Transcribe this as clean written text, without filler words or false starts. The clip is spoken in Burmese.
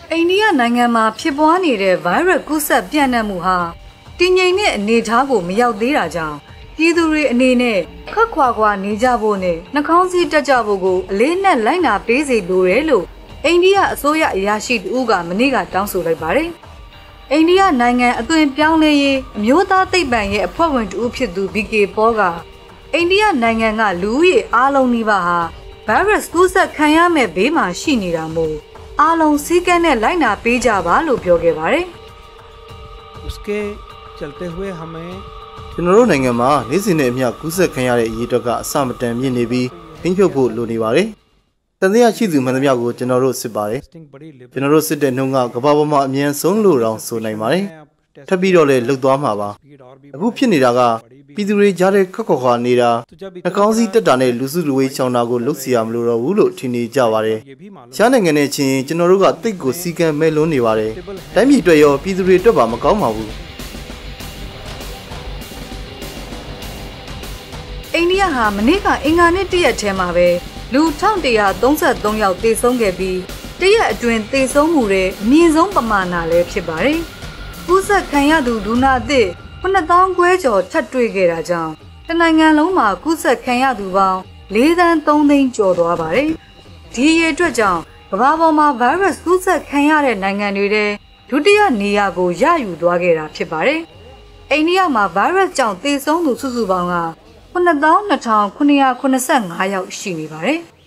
အိန္ဒိယနိုင်ငံမှာဖြစ်ပွားနေတဲ့ virus ကူးစက်ပြန့်နှံ့မှုဟာတည်ငြိမ်တဲ့အနေအထားကိုမရောက်သေးတာကြောင့်ပြည်သူတွေအနေနဲ့ခက်ခွာခွာနေကြဖို့နဲ့နှာခေါင်းစည်းတက်ကြဖို့ကိုအလေးနက်လိုက်နာပေးစေလိုတယ်လို့အိန္ဒိယအစိုးရအရာရှိတဦးကမနေ့ကတောင်းဆိုလိုက်ပါတယ်။အိန္ဒိယနိုင်ငံအသွင်ပြောင်းလဲရေးအမျိုးသားသိပ္ပံရဲ့အဖွဲ့ဝင်တဦးဖြစ်သူ BK Paul ကအိန္ဒိယနိုင်ငံကလူဦးရေအားလုံးနီးပါးဟာ virus ကူးစက်ခံရမဲ့ဘေးမှာရှိနေတာမို့အားလုံးစည်းကမ်းနဲ့လိုက်နာပေးကြပါလို့ပြောခဲ့ပါတယ်။ उसके चलते हुए हमें ကျွန်တော်တို့နိုင်ငံမှာနေ့စဉ်နဲ့အမျှကူးစက်ခံရတဲ့အရေးအတွက်ကအစမတန်မြင့်နေပြီးဖိနှိပ်ဖို့လိုနေပါတယ်။တန်တရားရှိသူမှန်သမျှကိုကျွန်တော်တို့စစ်ပါတယ်။ကျွန်တော်တို့စစ်တဲ့နှုန်းကကမ္ဘာပေါ်မှာအမြန်ဆုံးလို့တောင်ဆိုနိုင်ပါတယ်။ထပ်ပြီးတော့လည်းလှုပ်သွားမှာပါ။အခုဖြစ်နေတာကပြည်သူတွေကြားထဲခက်ခွာနေတာနှာခေါင်းစည်းတက်တာနဲ့လူစုလူဝေးချောင်းတာကိုလှုပ်စီရမလို့တော့ဘူးလို့ထင်နေကြပါတယ်။ရှားနိုင်ငံနဲ့ချင်းကျွန်တော်တို့ကတိတ်ကိုစီကံမဲ့လွန်းနေပါတယ်။တိုင်းပြည်အတွက်ရောပြည်သူတွေအတွက်ပါမကောင်းပါဘူး။အိန္ဒိယဟာမနေ့ကအင်္ဂါနေ့တရက်ထဲမှာပဲလူ1133ယောက်သေဆုံးခဲ့ပြီးတရက်အတွင်းသေဆုံးမှုတွေအမြင့်ဆုံးပမာဏလည်းဖြစ်ပါတယ်။ကူးစက်ခံရသူလူနာအသစ်9000ခွဲကျော်ထပ်တွေ့ခဲ့တာကြောင့်တနိုင်ငံလုံးမှာကူးစက်ခံရသူပေါင်း4သန်း3သိန်းကျော်သွားပါတယ်။ဒီရေအတွက်ကြောင့်ကမ္ဘာပေါ်မှာ virus ကူးစက်ခံရတဲ့နိုင်ငံတွေထဲဒုတိယနေရာကိုရယူသွားခဲ့တာဖြစ်ပါတယ်။အိန္ဒိယမှာ virus ကြောင့်သေဆုံးသူစုစုပေါင်းက92,985 ယောက်ရှိနေပါတယ်။